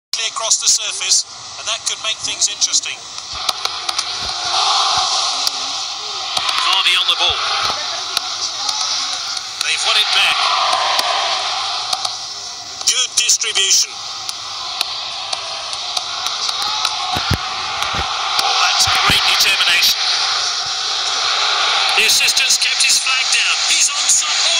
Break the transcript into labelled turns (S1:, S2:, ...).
S1: across the surface, and that could make things interesting. Vardy on the ball. They've won it back. Good distribution. That's great determination. The assistant's kept his flag down. He's on.